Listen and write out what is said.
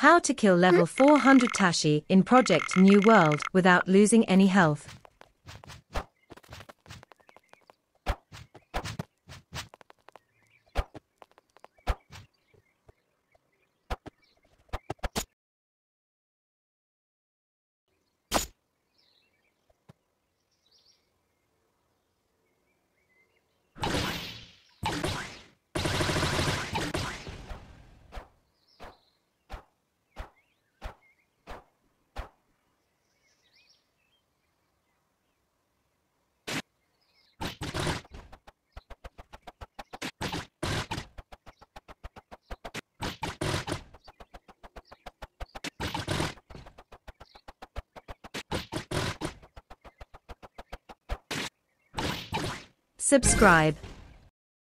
How to kill level 400 Tashii in Project New World without losing any health. Subscribe.